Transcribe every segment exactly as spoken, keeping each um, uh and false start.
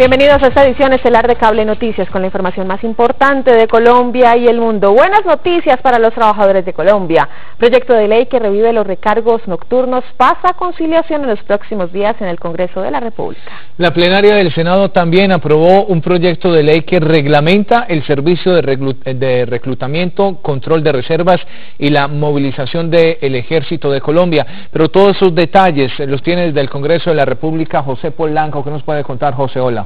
Bienvenidos a esta edición estelar de Cable Noticias con la información más importante de Colombia y el mundo. Buenas noticias para los trabajadores de Colombia. Proyecto de ley que revive los recargos nocturnos pasa a conciliación en los próximos días en el Congreso de la República. La plenaria del Senado también aprobó un proyecto de ley que reglamenta el servicio de, reclut de reclutamiento, control de reservas y la movilización del Ejército de Colombia. Pero todos esos detalles los tiene desde el Congreso de la República José Polanco. ¿Qué nos puede contar, José? Hola.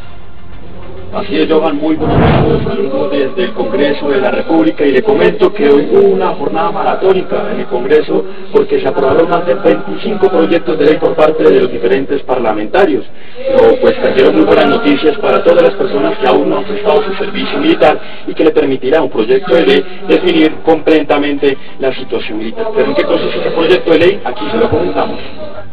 Así es, Johan, muy buenos días, saludos desde el Congreso de la República y le comento que hoy hubo una jornada maratónica en el Congreso porque se aprobaron más de veinticinco proyectos de ley por parte de los diferentes parlamentarios. Pero pues trajeron muy buenas noticias para todas las personas que aún no han prestado su servicio militar y que le permitirá a un proyecto de ley definir completamente la situación militar. ¿Pero en qué consiste este proyecto de ley? Aquí se lo comentamos.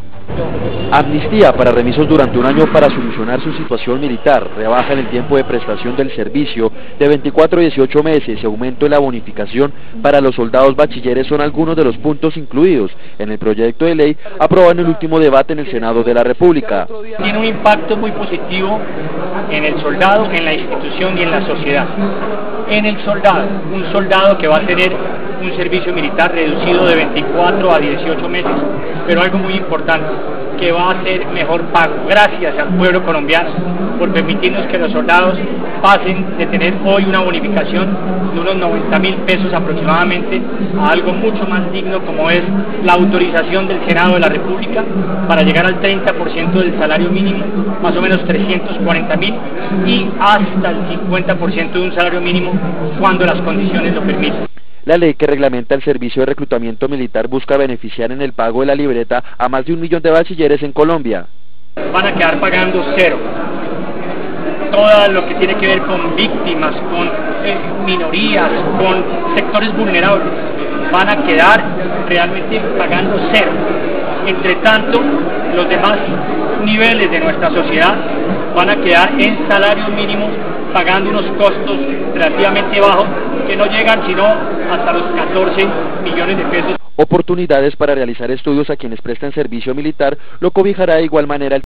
Amnistía para remisos durante un año para solucionar su situación militar, rebaja en el tiempo de prestación del servicio de veinticuatro a dieciocho meses y aumento en la bonificación para los soldados bachilleres son algunos de los puntos incluidos en el proyecto de ley aprobado en el último debate en el Senado de la República. Tiene un impacto muy positivo en el soldado, en la institución y en la sociedad. En el soldado, un soldado que va a tener un servicio militar reducido de veinticuatro a dieciocho meses, pero algo muy importante, que va a ser mejor pago, gracias al pueblo colombiano por permitirnos que los soldados pasen de tener hoy una bonificación de unos noventa mil pesos aproximadamente a algo mucho más digno como es la autorización del Senado de la República para llegar al treinta por ciento del salario mínimo, más o menos trescientos cuarenta mil, y hasta el cincuenta por ciento de un salario mínimo cuando las condiciones lo permiten. La ley que reglamenta el servicio de reclutamiento militar busca beneficiar en el pago de la libreta a más de un millón de bachilleres en Colombia. Van a quedar pagando cero. Todo lo que tiene que ver con víctimas, con eh, minorías, con sectores vulnerables, van a quedar realmente pagando cero. Entre tanto, los demás niveles de nuestra sociedad van a quedar en salario mínimo pagando unos costos relativamente bajos que no llegan sino hasta los catorce millones de pesos. Oportunidades para realizar estudios a quienes prestan servicio militar lo cobijará de igual manera el